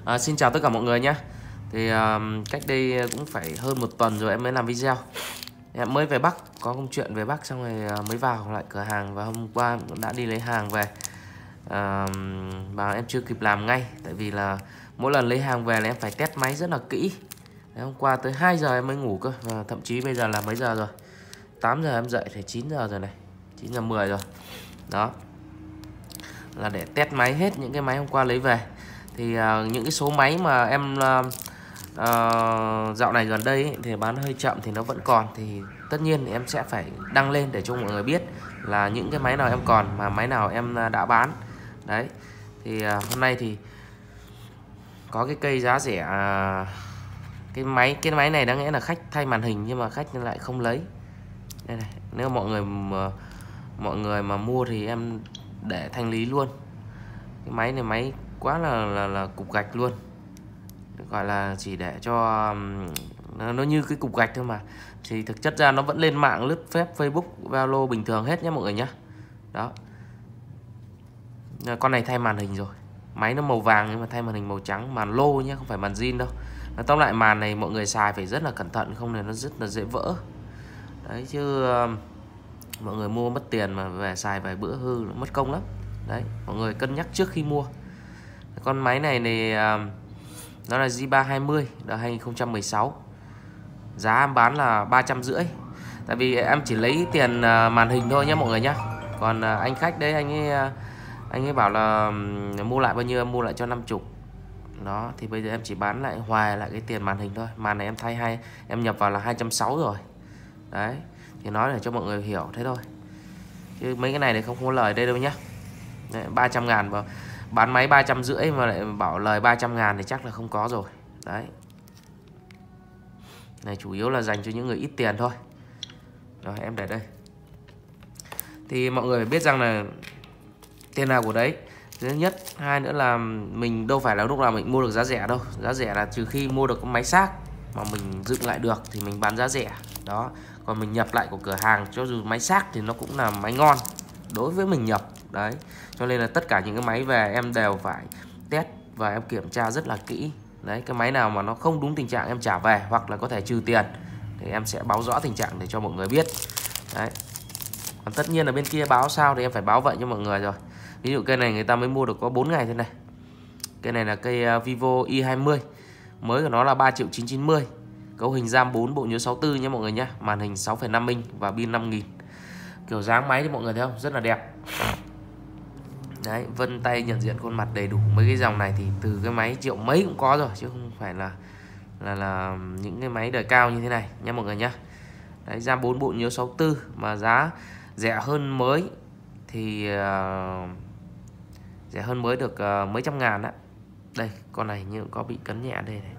Xin chào tất cả mọi người nhé. Thì cách đây cũng phải hơn một tuần rồi em mới làm video. Em mới về Bắc, có công chuyện về Bắc xong rồi mới vào lại cửa hàng. Và hôm qua em cũng đã đi lấy hàng về, và em chưa kịp làm ngay. Tại vì là mỗi lần lấy hàng về là em phải test máy rất là kỹ. Đấy, hôm qua tới 2 giờ em mới ngủ cơ. Và thậm chí bây giờ là mấy giờ rồi, 8 giờ em dậy thì 9 giờ rồi này, 9 giờ 10 rồi. Đó là để test máy hết những cái máy hôm qua lấy về. Thì những cái số máy mà em dạo này gần đây ấy, thì bán hơi chậm thì nó vẫn còn. Thì tất nhiên thì em sẽ phải đăng lên để cho mọi người biết là những cái máy nào em còn, mà máy nào em đã bán. Đấy, thì hôm nay thì có cái cây giá rẻ, cái máy này đáng lẽ là khách thay màn hình nhưng mà khách lại không lấy. Đây này, nếu mọi người mà mua thì em để thanh lý luôn. Cái máy này máy quá là cục gạch luôn, gọi là chỉ để cho nó như cái cục gạch thôi mà, thì thực chất ra nó vẫn lên mạng lướt phép Facebook, Zalo bình thường hết nhé mọi người nhé. Đó, con này thay màn hình rồi, máy nó màu vàng nhưng mà thay màn hình màu trắng, màn lô nhé, không phải màn zin đâu. Tóm lại màn này mọi người xài phải rất là cẩn thận, không thì nó rất là dễ vỡ. Đấy chứ mọi người mua mất tiền mà về xài vài bữa hư mất công lắm. Đấy, mọi người cân nhắc trước khi mua. Con máy này thì nó là J320 là 2016. Giá em bán là 350. Tại vì em chỉ lấy tiền màn hình thôi nhé mọi người nhé. Còn anh khách đấy, anh ấy bảo là mua lại bao nhiêu em mua lại cho 50. Đó, thì bây giờ em chỉ bán lại hoài lại cái tiền màn hình thôi. Màn này em thay em nhập vào là 260 rồi. Đấy, thì nói để cho mọi người hiểu thế thôi. Chứ mấy cái này thì không có lời đây đâu nhá. 300 ngàn vào bán máy 350 mà lại bảo lời 300 ngàn thì chắc là không có rồi. Đấy, này chủ yếu là dành cho những người ít tiền thôi. Rồi em để đây. Thì mọi người phải biết rằng là tiền nào của đấy. Thứ nhất, hai nữa là mình đâu phải là lúc nào mình mua được giá rẻ đâu. Giá rẻ là trừ khi mua được cái máy xác mà mình dựng lại được thì mình bán giá rẻ. Đó, còn mình nhập lại của cửa hàng cho dù máy xác thì nó cũng là máy ngon đối với mình nhập. Đấy, cho nên là tất cả những cái máy về em đều phải test và em kiểm tra rất là kỹ. Đấy, cái máy nào mà nó không đúng tình trạng em trả về hoặc là có thể trừ tiền thì em sẽ báo rõ tình trạng để cho mọi người biết. Đấy, còn tất nhiên là bên kia báo sao thì em phải báo vậy cho mọi người rồi. Ví dụ cây này người ta mới mua được có 4 ngày thế này. Cây này là cây Vivo i20, mới của nó là 3.990.000. Cấu hình RAM 4, bộ nhớ 64 nhé mọi người nhé. Màn hình 6,5 inch và pin 5000. Kiểu dáng máy thì mọi người thấy không, rất là đẹp. Đấy, vân tay nhận diện khuôn mặt đầy đủ. Mấy cái dòng này thì từ cái máy triệu mấy cũng có rồi, chứ không phải là những cái máy đời cao như thế này nha mọi người nhé. Đấy, RAM 4, bộ nhớ 64 mà giá rẻ hơn mới thì rẻ hơn mới được mấy trăm ngàn á. Đây, con này như có bị cấn nhẹ đây này.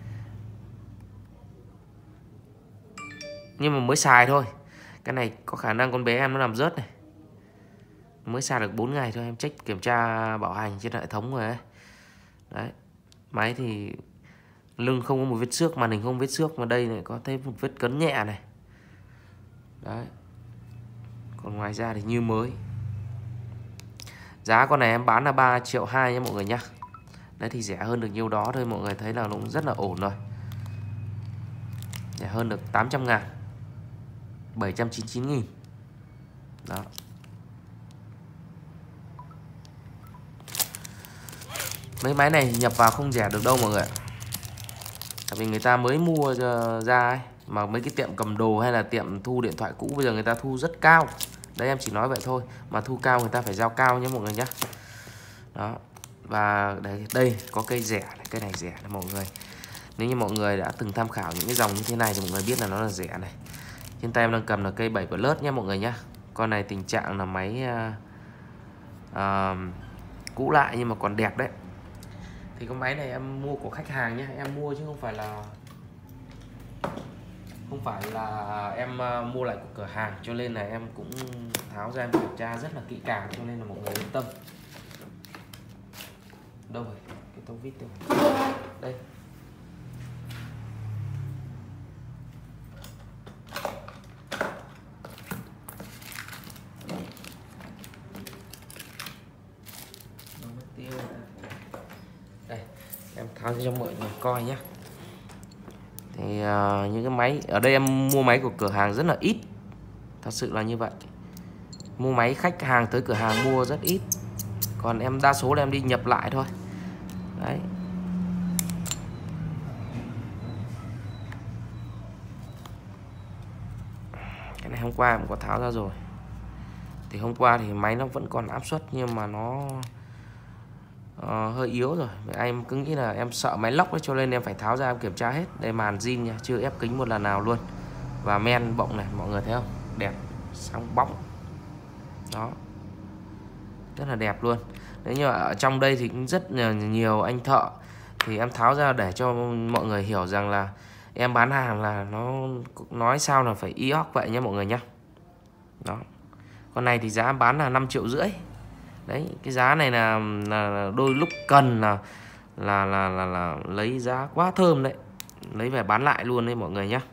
Nhưng mà mới xài thôi. Cái này có khả năng con bé em nó làm rớt này. Mới xài được 4 ngày thôi, em check kiểm tra bảo hành trên hệ thống rồi đấy. Đấy, máy thì lưng không có một vết xước, màn hình không vết xước, mà đây này có thêm một vết cấn nhẹ này. Đấy, còn ngoài ra thì như mới. Giá con này em bán là 3,2 triệu nhé mọi người nhá. Đấy, thì rẻ hơn được nhiêu đó thôi, mọi người thấy là nó cũng rất là ổn rồi. Rẻ hơn được 800 ngàn, 799.000. Đó. Mấy máy này nhập vào không rẻ được đâu mọi người. Tại vì người ta mới mua ra ấy. Mà mấy cái tiệm cầm đồ hay là tiệm thu điện thoại cũ bây giờ người ta thu rất cao. Đấy, em chỉ nói vậy thôi. Mà thu cao người ta phải giao cao nhé mọi người nhé. Đó. Và đây có cây rẻ này, cây này rẻ này mọi người. Nếu như mọi người đã từng tham khảo những cái dòng như thế này thì mọi người biết là nó là rẻ này. Trên tay em đang cầm là cây 7 Plus nhé mọi người nhé. Con này tình trạng là máy cũ lại nhưng mà còn đẹp đấy. Thì con máy này em mua của khách hàng nhé, em mua chứ không phải là em mua lại của cửa hàng, cho nên là em cũng tháo ra em kiểm tra rất là kỹ càng, cho nên là mọi người yên tâm. Đâu rồi cái tô vít đâu đây. Đây, Em tháo cho mọi người coi nhé. Thì những cái máy ở đây em mua máy của cửa hàng rất là ít, thật sự là như vậy. Mua máy khách hàng tới cửa hàng mua rất ít, còn em đa số là em đi nhập lại thôi. Đấy. Cái này hôm qua em có tháo ra rồi. Thì hôm qua thì máy nó vẫn còn áp suất nhưng mà nó hơi yếu rồi. Em cứ nghĩ là em sợ máy lóc ấy, cho nên em phải tháo ra em kiểm tra hết. Đây màn zin nha, chưa ép kính một lần nào luôn. Và men bọng này, mọi người thấy không? Đẹp, sáng bóng. Đó. Rất là đẹp luôn. Đấy, nhưng mà ở trong đây thì cũng rất là nhiều anh thợ. Thì em tháo ra để cho mọi người hiểu rằng là em bán hàng là nó nói sao là phải ioc vậy nhé mọi người nhé. Đó. Con này thì giá bán là 5,5 triệu. Đấy, cái giá này là đôi lúc cần là lấy giá quá thơm đấy, lấy về bán lại luôn đấy mọi người nhé.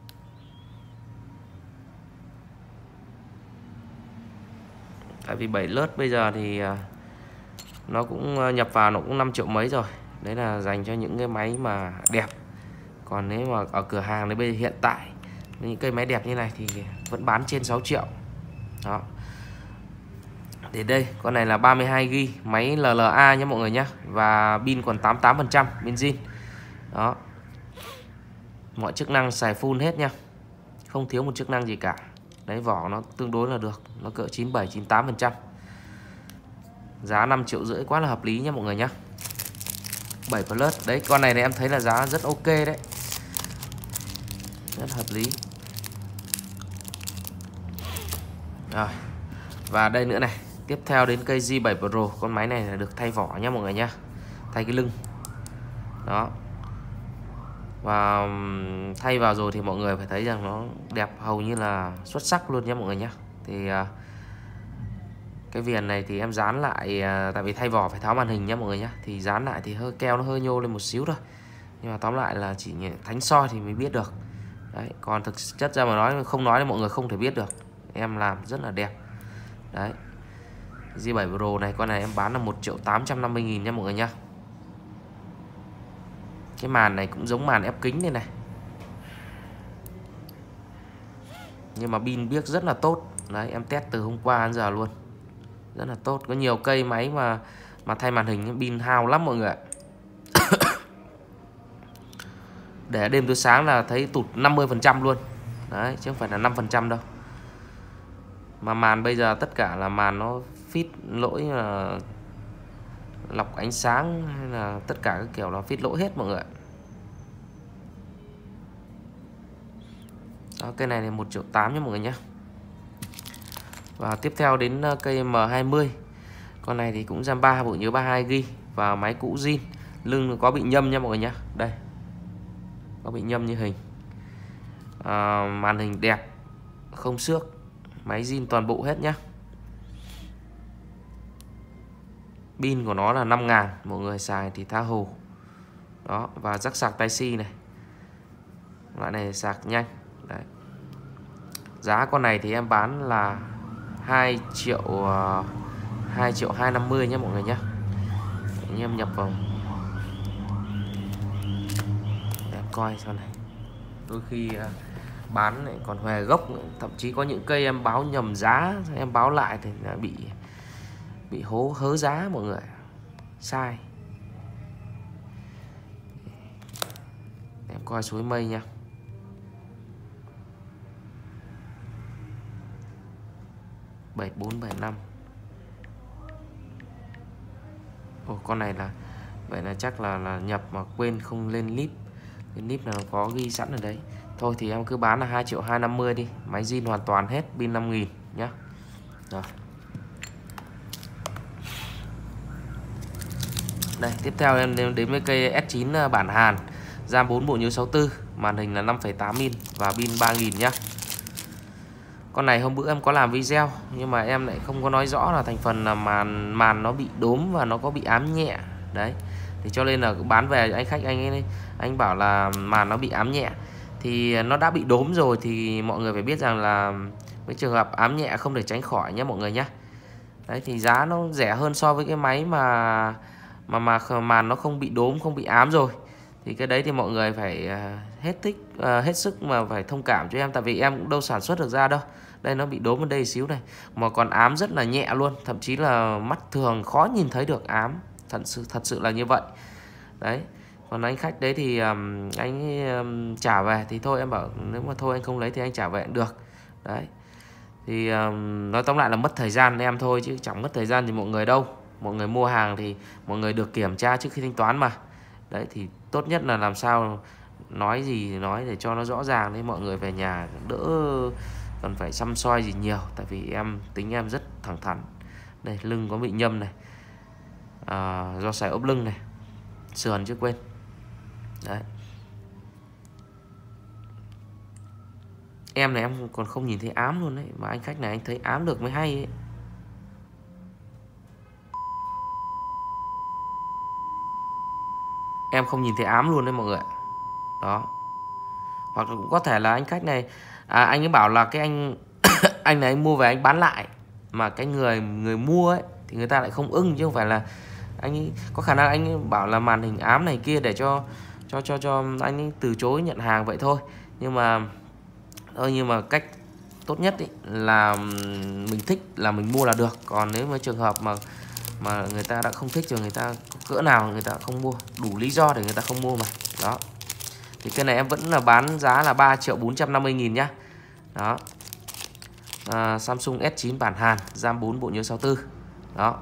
Tại vì 7 lớt bây giờ thì nó cũng nhập vào nó cũng 5 triệu mấy rồi. Đấy là dành cho những cái máy mà đẹp. Còn nếu mà ở cửa hàng đấy bây giờ hiện tại những cây máy đẹp như này thì vẫn bán trên 6 triệu. Đó. Để đây, con này là 32GB, máy LLA nhé mọi người nhé. Và pin còn 88%, pin zin. Đó. Mọi chức năng xài full hết nha. Không thiếu một chức năng gì cả. Đấy, vỏ nó tương đối là được, nó cỡ 97-98%. Giá 5,5 triệu quá là hợp lý nha mọi người nhé. 7 plus. Đấy, con này thì em thấy là giá rất ok đấy. Rất hợp lý. Rồi. Và đây nữa này. Tiếp theo đến cây G7 Pro. Con máy này là được thay vỏ nhé mọi người nhé. Thay cái lưng. Đó. Và thay vào rồi thì mọi người phải thấy rằng nó đẹp hầu như là xuất sắc luôn nhé mọi người nhé. Thì cái viền này thì em dán lại, tại vì thay vỏ phải tháo màn hình nhé mọi người nhé. Thì dán lại thì keo nó hơi nhô lên một xíu thôi. Nhưng mà tóm lại là chỉ thánh soi thì mới biết được. Đấy, còn thực chất ra mà nói, không nói thì mọi người không thể biết được. Em làm rất là đẹp. Đấy, G7 Pro này, con này em bán là 1.850.000 nha mọi người nhá. Cái màn này cũng giống màn ép kính đây này. Nhưng mà pin biếc rất là tốt. Đấy, em test từ hôm qua đến giờ luôn. Rất là tốt. Có nhiều cây máy mà thay màn hình pin hao lắm mọi người ạ. Để đêm tới sáng là thấy tụt 50% luôn. Đấy, chứ không phải là 5% đâu. Mà màn bây giờ tất cả là màn nó fit lỗi, là lọc ánh sáng hay là tất cả các kiểu là fit lỗi hết mọi người ạ. Đó, cây này là 1,8 triệu nha mọi người nhé. Và tiếp theo đến cây M20. Con này thì cũng RAM 3, bộ nhớ 32GB và máy cũ zin. Lưng có bị nhâm nha mọi người nhé. Đây, có bị nhâm như hình. Màn hình đẹp, không xước. Máy zin toàn bộ hết nhá. Pin của nó là 5.000, mọi người xài thì tha hồ. Đó, và jack sạc Type-C này. Loại này sạc nhanh. Đấy. Giá con này thì em bán là 2.250.000 nhé mọi người nhé. Anh em nhập vào em coi sau này. Đôi khi bán lại còn hòe gốc, thậm chí có những cây em báo nhầm giá, em báo lại thì bị hớ giá mọi người, sai. Em coi suối mây nha. Bảy 475. Ồ, con này là vậy là chắc là nhập mà quên không lên clip. Cái clip là nó có ghi sẵn ở đấy. Thôi thì em cứ bán là 2.250.000 đi. Máy zin hoàn toàn hết, pin 5.000 nhá. Rồi. Đây, tiếp theo em đến với cây S9 bản Hàn, RAM 4, bộ nhớ 64, màn hình là 5,8 inch và pin 3.000 nhá. Con này hôm bữa em có làm video nhưng mà em lại không có nói rõ là thành phần là màn nó bị đốm và nó có bị ám nhẹ. Đấy. Thì cho nên là bán về anh khách anh bảo là màn nó bị ám nhẹ. Thì nó đã bị đốm rồi thì mọi người phải biết rằng là cái trường hợp ám nhẹ không thể tránh khỏi nhé mọi người nhé. Đấy, thì giá nó rẻ hơn so với cái máy mà màn nó không bị đốm, không bị ám rồi, thì cái đấy thì mọi người phải hết sức mà phải thông cảm cho em, tại vì em cũng đâu sản xuất được ra đâu. Đây nó bị đốm ở đây xíu này, mà còn ám rất là nhẹ luôn, thậm chí là mắt thường khó nhìn thấy được ám, thật sự là như vậy. Đấy, còn anh khách đấy thì anh ấy, trả về thì thôi, em bảo nếu mà thôi anh không lấy thì anh trả về cũng được. Đấy, thì nói tóm lại là mất thời gian em thôi, chứ chẳng mất thời gian thì mọi người đâu. Mọi người mua hàng thì mọi người được kiểm tra trước khi thanh toán mà. Đấy, thì tốt nhất là làm sao nói gì thì nói để cho nó rõ ràng, để mọi người về nhà đỡ còn phải xăm soi gì nhiều. Tại vì tính em rất thẳng thắn. Đây, lưng có bị nhâm này, do xài ốp lưng này, sườn chứ quên. Đấy, em này em còn không nhìn thấy ám luôn đấy, mà anh khách này anh thấy ám được mới hay ấy. Em không nhìn thấy ám luôn đấy mọi người. Đó, hoặc là cũng có thể là anh khách này anh ấy bảo là cái anh anh này anh mua về anh bán lại, mà cái người mua ấy thì người ta lại không ưng, chứ không phải là anh ấy, có khả năng anh ấy bảo là màn hình ám này kia để cho anh ấy từ chối nhận hàng vậy thôi. Nhưng mà cách tốt nhất ý, là mình thích là mình mua là được. Còn nếu mà trường hợp mà người ta đã không thích rồi, người ta cỡ nào người ta không mua, đủ lý do để người ta không mua mà. Đó, thì cái này em vẫn là bán giá là 3.450.000 nhá. Đó, Samsung S9 bản Hàn, RAM 4, bộ nhớ 64. Đó.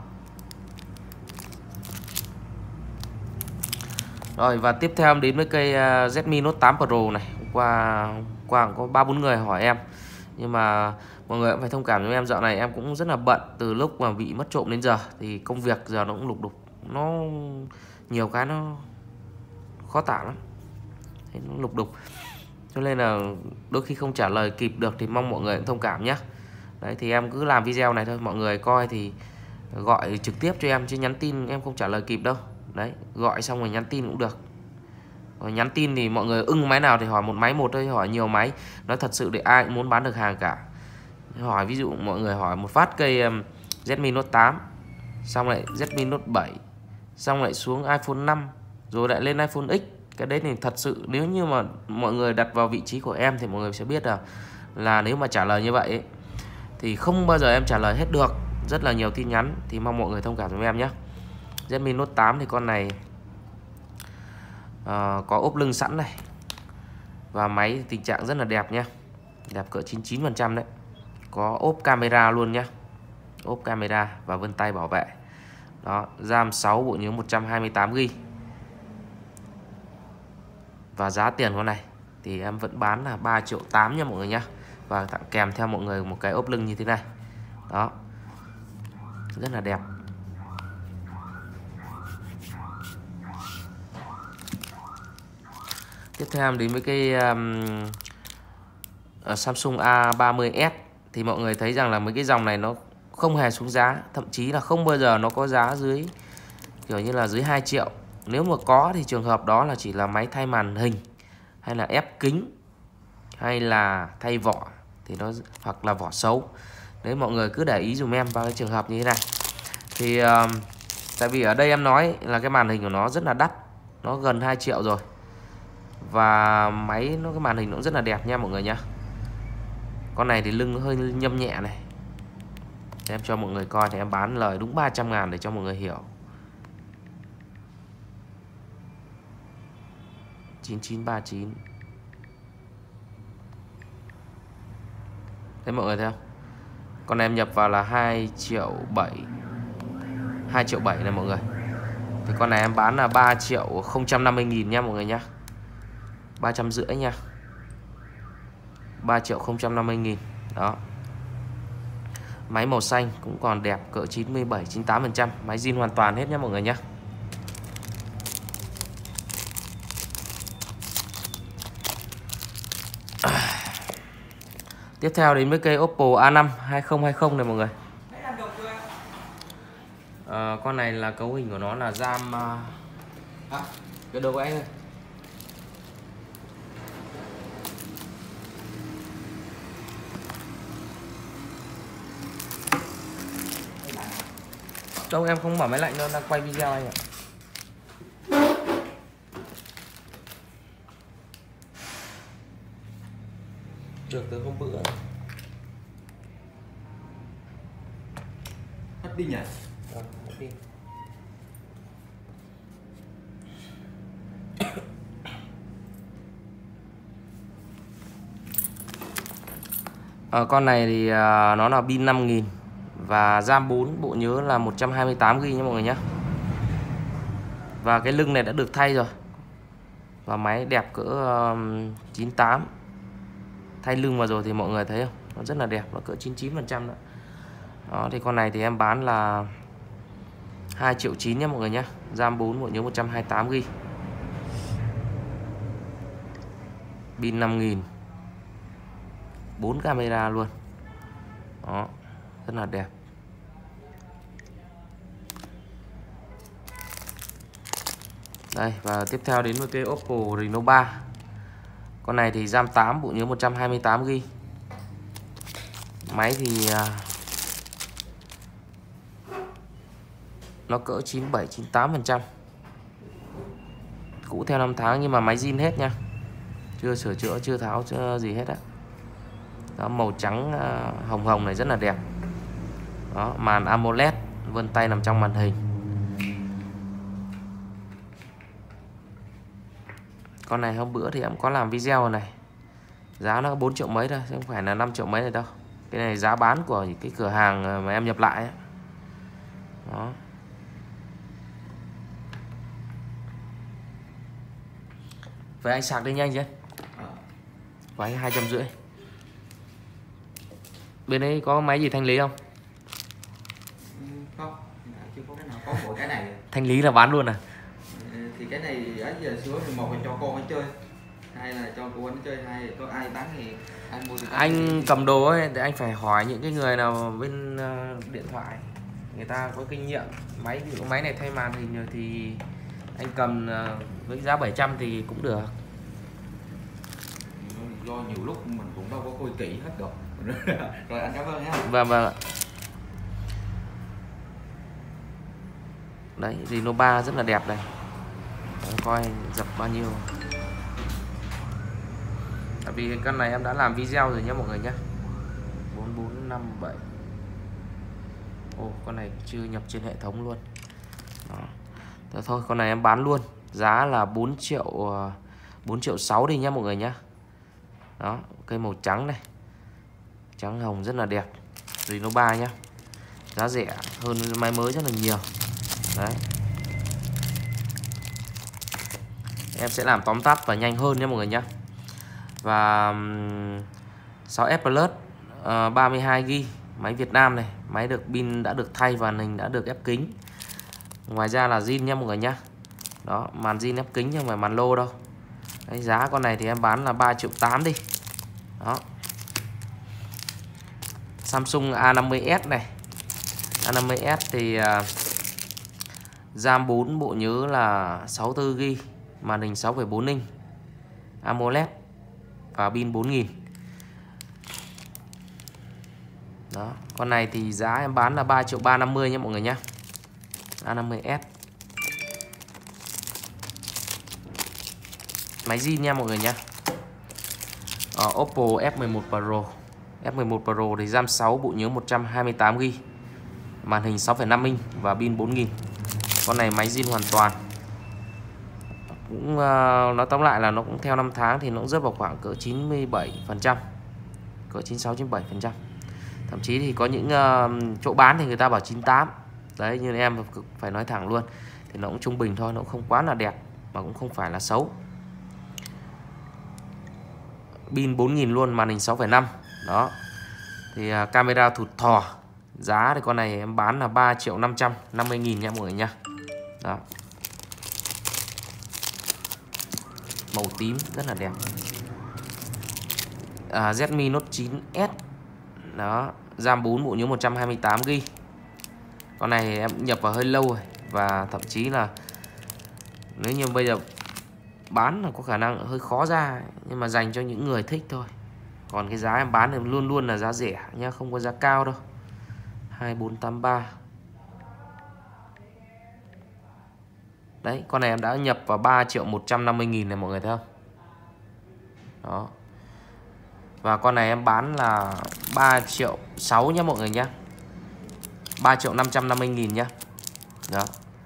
Rồi, và tiếp theo em đến với cây Redmi Note 8 Pro này. Hôm qua có 3-4 người hỏi em, nhưng mà mọi người cũng phải thông cảm với em, dạo này em cũng rất là bận. Từ lúc mà bị mất trộm đến giờ thì công việc giờ nó cũng lục đục, nó nhiều cái nó khó tả lắm, nó lục đục, cho nên là đôi khi không trả lời kịp được, thì mong mọi người cũng thông cảm nhé. Đấy, thì em cứ làm video này thôi, mọi người coi thì gọi trực tiếp cho em, chứ nhắn tin em không trả lời kịp đâu. Đấy, gọi xong rồi nhắn tin cũng được. Rồi nhắn tin thì mọi người ưng máy nào thì hỏi một máy một thôi, hỏi nhiều máy nói thật sự thì ai cũng muốn bán được hàng cả. Hỏi ví dụ mọi người hỏi một phát cây Redmi Note 8, xong lại Redmi Note 7, xong lại xuống iPhone 5, rồi lại lên iPhone X. Cái đấy thì thật sự nếu như mà mọi người đặt vào vị trí của em thì mọi người sẽ biết là nếu mà trả lời như vậy ấy, thì không bao giờ em trả lời hết được. Rất là nhiều tin nhắn, thì mong mọi người thông cảm với em nhé. Redmi Note 8 thì con này có ốp lưng sẵn này, và máy tình trạng rất là đẹp nhá, đẹp cỡ 99% đấy. Có ốp camera luôn nhá, ốp camera và vân tay bảo vệ. Đó, RAM 6, bộ nhớ 128GB. Và giá tiền con này thì em vẫn bán là 3.8 triệu nha mọi người nhá. Và tặng kèm theo mọi người một cái ốp lưng như thế này. Đó, rất là đẹp. Tiếp theo em đến với cái Samsung A30s. Thì mọi người thấy rằng là mấy cái dòng này nó không hề xuống giá, thậm chí là không bao giờ nó có giá dưới kiểu như là dưới 2 triệu. Nếu mà có thì trường hợp đó là chỉ là máy thay màn hình, hay là ép kính, hay là thay vỏ, thì nó hoặc là vỏ xấu. Đấy, mọi người cứ để ý dùm em vào cái trường hợp như thế này. Thì tại vì ở đây em nói là cái màn hình của nó rất là đắt, nó gần 2 triệu rồi. Và máy cái màn hình nó rất là đẹp nha mọi người nha. Con này thì lưng nó hơi nhâm nhẹ này. Để em cho mọi người coi, thì em bán lời đúng 300.000 để cho mọi người hiểu. 9939. Thế mọi người thấy không? Con em nhập vào là 2.7 triệu. 2.7 triệu này mọi người. Thì con này em bán là 3.050.000 nha mọi người nhá. 350 nha. 3.050.000. Đó. Máy màu xanh cũng còn đẹp cỡ 97-98%. Máy zin hoàn toàn hết nhá mọi người nhá. Tiếp theo đến với cây Oppo A5 2020 này mọi người. Con này là cấu hình của nó là RAM cái đầu của anh ơi. Đâu em không mở máy lạnh đâu, đang quay video anh ạ. Được từ hôm bữa. Hết pin nhỉ? Hết pin. Con này thì nó là pin 5000 và RAM 4, bộ nhớ là 128GB nha mọi người nhé. Và cái lưng này đã được thay rồi. Và máy đẹp cỡ 98. Thay lưng vào rồi thì mọi người thấy không? Nó rất là đẹp, nó cỡ 99% nữa. Đó thì con này thì em bán là 2,9 triệu nhé mọi người nhé. RAM 4, bộ nhớ 128GB. Pin 5000. 4 camera luôn. Đó, rất là đẹp. Đây, và tiếp theo đến với cái Oppo Reno 3. Con này thì RAM 8, bộ nhớ 128GB. Máy thì nó cỡ 97-98%. Cũ theo năm tháng nhưng mà máy zin hết nha. Chưa sửa chữa, chưa tháo chưa gì hết á. Đó, màu trắng hồng hồng này rất là đẹp. Đó, màn AMOLED, vân tay nằm trong màn hình. Con này hôm bữa thì em có làm video này. Giá nó 4 triệu mấy thôi, chứ không phải là 5 triệu mấy này đâu. Cái này giá bán của cái cửa hàng mà em nhập lại ấy. Đó. Vậy anh sạc đi nhanh chứ? Váy 250. Bên đấy có máy gì thanh lý không? Không, chưa có cái nào có mỗi cái này. Thanh lý là bán luôn à? Thì cái này ấy giờ xuống thì một là cho con nó chơi, hai là cho cô nó chơi, hai là có ai bán thì anh mua. Anh cầm đồ ấy thì anh phải hỏi những cái người nào bên điện thoại, người ta có kinh nghiệm. Máy ví dụ máy này thay màn hình rồi thì anh cầm với giá 700 thì cũng được. Do nhiều lúc mình cũng đâu có coi kỹ hết được. Rồi anh cảm ơn nhé. Vâng vâng. Đấy, Reno 3 rất là đẹp này. Đấy, coi dập bao nhiêu. Tại vì cái con này em đã làm video rồi nhé mọi người nhé. 4457. Ồ, con này chưa nhập trên hệ thống luôn. Đó. Thôi con này em bán luôn. Giá là 4 triệu 6 đi nhé mọi người nhé. Đó, cây màu trắng này. Trắng hồng rất là đẹp. Reno 3 nhá. Giá rẻ hơn máy mới rất là nhiều. Đấy. Em sẽ làm tóm tắt và nhanh hơn nhé mọi người nhé. Và 6S Plus 32GB, máy Việt Nam này, máy được pin đã được thay và hình đã được ép kính. Ngoài ra là zin nha mọi người nhé. Đó, màn zin ép kính chứ không phải màn lô đâu. Đấy, giá con này thì em bán là 3,8 triệu đi. Đó. Samsung A50s này. A50s thì RAM 4, bộ nhớ là 64GB, màn hình 6,4 inch, AMOLED và pin 4000. Đó, con này thì giá em bán là 3,350 triệu nhé mọi người nhé. A50s. Máy zin nha mọi người nhé. Oppo F11 Pro. F11 Pro thì RAM 6, bộ nhớ 128GB, màn hình 6,5 inch và pin 4000. Con này máy zin hoàn toàn. Cũng nói tóm lại là nó cũng theo năm tháng thì nó cũng rớt vào khoảng cỡ 97%, cỡ 96-97%. Thậm chí thì có những chỗ bán thì người ta bảo 98. Đấy, như em phải nói thẳng luôn, thì nó cũng trung bình thôi, nó cũng không quá là đẹp mà cũng không phải là xấu. Pin 4000 luôn, màn hình 6,5. Đó. Thì camera thụt thò. Giá thì con này em bán là 3.550.000 nha mọi người nha. Đó. Màu tím rất là đẹp. Redmi Note 9S. Đó, RAM 4, bộ nhớ 128GB. Con này em nhập vào hơi lâu rồi và thậm chí là nếu như bây giờ bán là có khả năng hơi khó ra, nhưng mà dành cho những người thích thôi. Còn cái giá em bán thì luôn luôn là giá rẻ nhá, không có giá cao đâu. 2483. Đấy, con này em đã nhập vào 3.150.000 này mọi người thấy không? Đó. Và con này em bán là 3 triệu 6 nhé mọi người nhé, 3 triệu 550 nghìn nhé. Đó.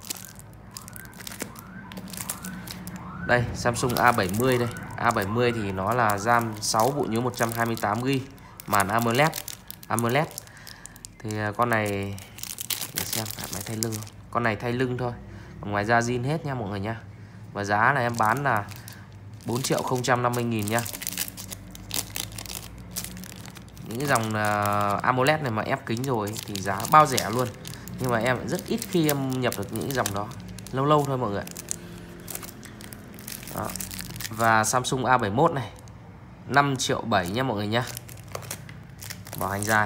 Đây Samsung A70 đây. A70 thì nó là RAM 6, bộ nhớ 128GB, màn AMOLED. Thì con này để xem phải máy thay lưng. Con này thay lưng thôi, còn ngoài ra zin hết nha mọi người nha. Và giá là em bán là 4 triệu 050 nghìn nha. Những cái dòng AMOLED này mà ép kính rồi thì giá bao rẻ luôn. Nhưng mà em rất ít khi em nhập được những cái dòng đó, lâu lâu thôi mọi người. Đó. Và Samsung A71 này 5 triệu 7 nha mọi người nhá. Bảo hành dài.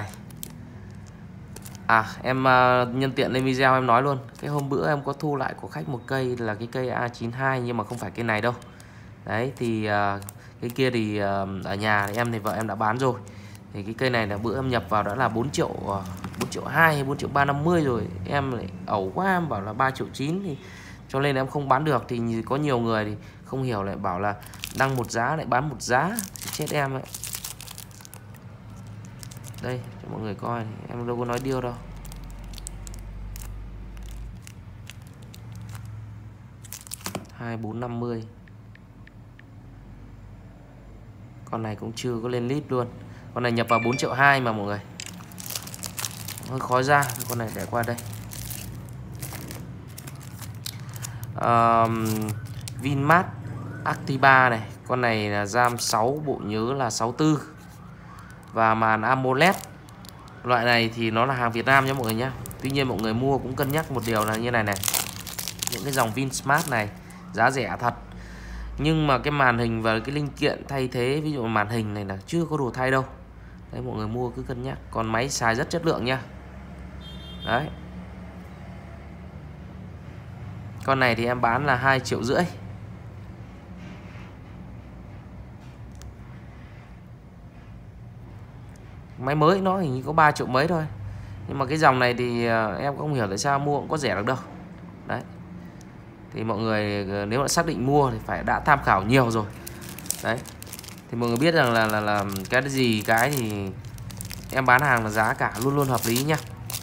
Em nhân tiện lên video em nói luôn, cái hôm bữa em có thu lại của khách một cây là cái cây A92, nhưng mà không phải cây này đâu. Đấy thì cái kia thì ở nhà em thì vợ em đã bán rồi. Thì cái cây này là bữa em nhập vào đã là 4 triệu 2 hay 4 triệu 350 rồi. Em lại ẩu quá, em bảo là 3 triệu 9 thì cho nên em không bán được. Thì có nhiều người thì không hiểu lại bảo là đăng một giá lại bán một giá, thì chết em ấy. Đây cho mọi người coi, em đâu có nói điêu đâu. Hai 450. Con này cũng chưa có lên list luôn. Con này nhập vào 4 triệu 2 mà mọi người, hơi khó ra. Con này để qua đây. Vinmart Activa này. Con này là RAM 6, bộ nhớ là 64 và màn AMOLED. Loại này thì nó là hàng Việt Nam nhé mọi người nhé. Tuy nhiên mọi người mua cũng cân nhắc một điều là như này này. Những cái dòng Vinsmart này giá rẻ thật, nhưng mà cái màn hình và cái linh kiện thay thế, ví dụ màn hình này là chưa có đồ thay đâu. Đấy mọi người mua cứ cân nhắc. Còn máy xài rất chất lượng nha. Đấy. Con này thì em bán là 2 triệu rưỡi. Máy mới nó hình như có 3 triệu mấy thôi. Nhưng mà cái dòng này thì em không hiểu tại sao mua cũng có rẻ được đâu. Đấy. Thì mọi người nếu mà xác định mua thì phải đã tham khảo nhiều rồi. Đấy. Thì mọi người biết rằng là cái gì cái thì em bán hàng là giá cả luôn luôn hợp lý nhá.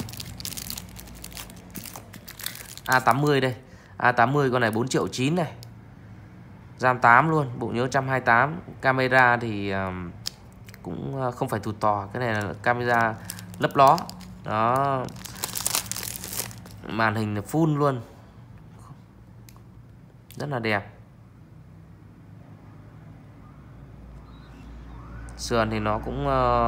A80 đây. A80 con này 4 triệu 9 này. RAM 8 luôn, bộ nhớ 128. Camera thì cũng không phải thụt tò. Cái này là camera lấp ló. Đó. Màn hình là full luôn, rất là đẹp. Sườn thì nó cũng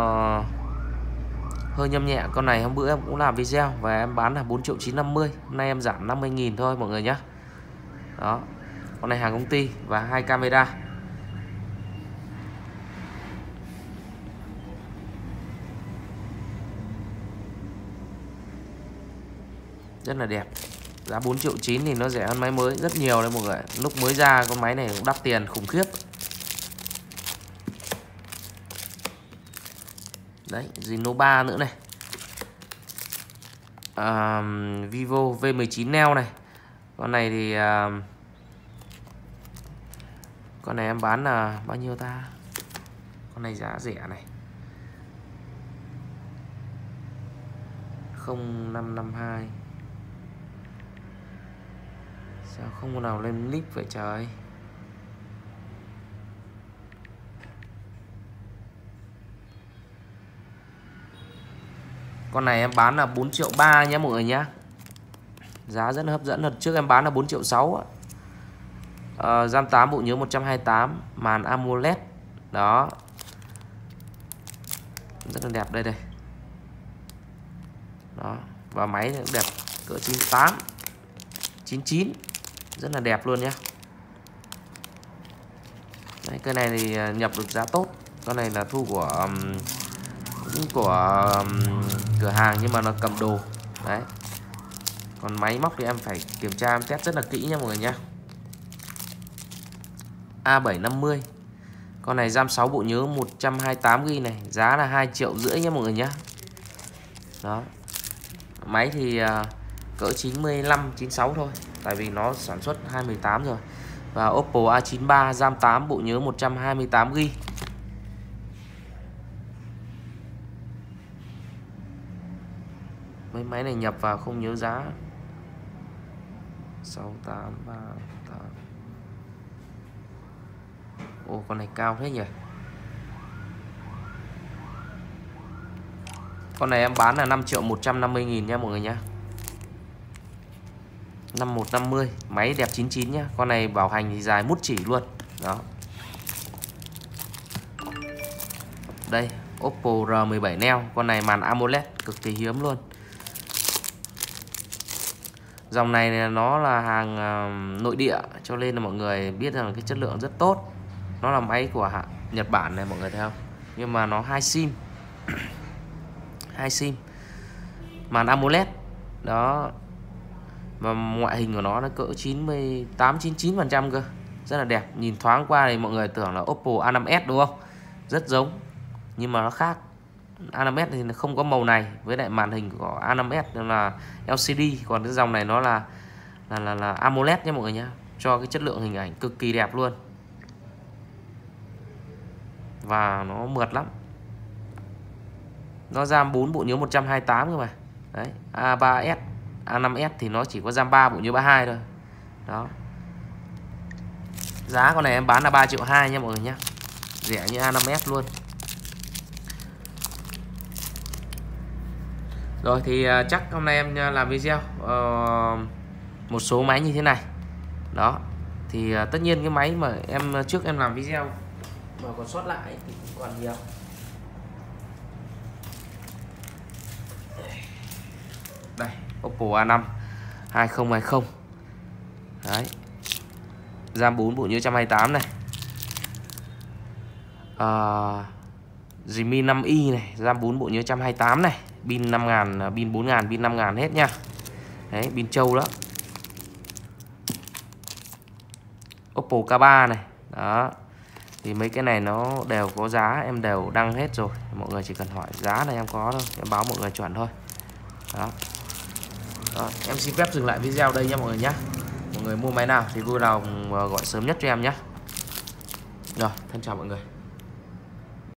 hơi nhâm nhẹ. Con này hôm bữa em cũng làm video và em bán là 4 triệu 950. Hôm nay em giảm 50.000 thôi mọi người nhé. Đó. Con này hàng công ty và 2 camera. Rất là đẹp. Giá 4 triệu 9 thì nó rẻ hơn máy mới rất nhiều đấy mọi người. Lúc mới ra con máy này cũng đắt tiền khủng khiếp. Đấy, Reno 3 nữa này. Vivo V19 Neo này. Con này thì con này em bán là bao nhiêu ta? Con này giá rẻ này, 0552. Sao không có nào lên clip vậy trời. Con này em bán là 4 triệu 3 nhé mọi người nhé. Giá rất là hấp dẫn. Đợt trước em bán là 4 triệu 6. RAM 8, bộ nhớ 128, màn AMOLED. Đó. Rất là đẹp đây đây. Đó. Và máy cũng đẹp, cỡ 98, 99. Rất là đẹp luôn nhé. Đấy, cái này thì nhập được giá tốt. Con này là thu của cửa hàng nhưng mà nó cầm đồ. Đấy. Còn máy móc thì em phải kiểm tra, em test rất là kỹ nha mọi người nhé. A750. Con này RAM 6, bộ nhớ 128GB này, giá là 2 triệu rưỡi nha mọi người nhé. Đó. Máy thì cỡ 95, 96 thôi, tại vì nó sản xuất 2018 rồi. Và Oppo A93 RAM 8, bộ nhớ 128GB. máy này nhập vào không nhớ giá. 6838. Ồ, con này cao thế nhỉ. Con này em bán là 5.150.000 nha mọi người nhá. 5150, máy đẹp 99 nhá. Con này bảo hành thì dài mút chỉ luôn. Đó. Đây, Oppo R17 Neo, con này màn AMOLED cực kỳ hiếm luôn. Dòng này nó là hàng nội địa cho nên là mọi người biết rằng cái chất lượng rất tốt. Nó là máy của Nhật Bản này mọi người thấy không? Nhưng mà nó 2 sim. 2 sim. Màn AMOLED. Đó. Và ngoại hình của nó cỡ 98-99% cơ. Rất là đẹp. Nhìn thoáng qua thì mọi người tưởng là Oppo A5s đúng không? Rất giống. Nhưng mà nó khác. A5s thì không có màu này. Với lại màn hình của A5s là LCD. Còn cái dòng này nó là AMOLED nha mọi người nhé. Cho cái chất lượng hình ảnh cực kỳ đẹp luôn. Và nó mượt lắm. Nó RAM 4 bộ nhớ 128 cơ mà. Đấy, A3s, A5s thì nó chỉ có RAM 3 bộ nhớ 32 thôi. Đó. Giá con này em bán là 3.2 triệu nha mọi người nhé. Rẻ như A5s luôn. Rồi thì chắc hôm nay em làm video một số máy như thế này. Đó. Thì tất nhiên cái máy mà trước em làm video mà còn sót lại thì cũng còn nhiều. Đây, Oppo A5 2020. Đấy. RAM 4 bộ nhớ 128 này. Redmi 5i này, RAM 4 bộ nhớ 128 này, pin 5000, pin 4000, pin 5000 hết nha. Đấy, pin trâu đó. Oppo K3 này. Đó. Thì mấy cái này nó đều có giá, em đều đăng hết rồi. Mọi người chỉ cần hỏi giá này em có thôi, em báo mọi người chuẩn thôi. Đó. Đó, em xin phép dừng lại video đây nha mọi người nhé. Mọi người mua máy nào thì vui lòng gọi sớm nhất cho em nhé. Rồi, thân chào mọi người.